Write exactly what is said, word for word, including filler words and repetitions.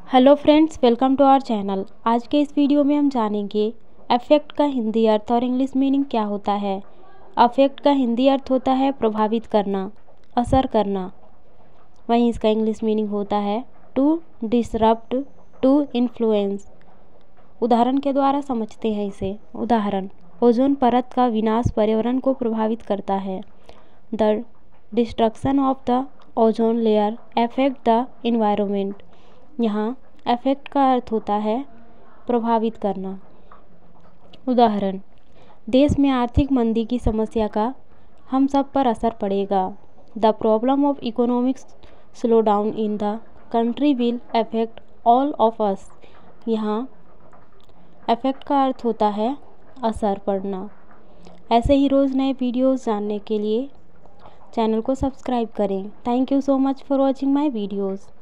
Hello friends, welcome to our channel. आज के इस वीडियो में हम जानेंगे अफेक्ट का हिंदी अर्थ और इंग्लिश मीनिंग क्या होता है। अफेक्ट का हिंदी अर्थ होता है प्रभावित करना, असर करना। वहीं इसका इंग्लिश मीनिंग होता है टू डिसरप्ट, टू इन्फ्लुएंस। उदाहरण के द्वारा समझते हैं इसे। उदाहरण: ओजोन परत का विनाश पर्यावरण को प्रभावित करता है। The destruction of the ozone layer affect the environment. यहाँ अफेक्ट का अर्थ होता है प्रभावित करना। उदाहरण: देश में आर्थिक मंदी की समस्या का हम सब पर असर पड़ेगा। The problem of economic slowdown in the country will affect all of us. यहाँ अफेक्ट का अर्थ होता है असर पड़ना। ऐसे ही रोज़ नए वीडियोस जानने के लिए चैनल को सब्सक्राइब करें। Thank you so much for watching my videos.